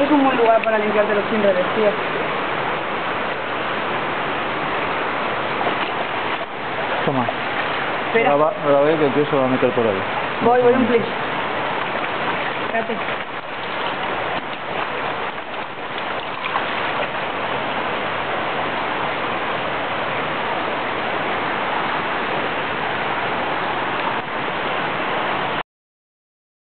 Este es un buen lugar para limpiarte los timbres, tío. Toma. Espera. Graba que el tío se va a meter por ahí. Voy un plis. Espérate.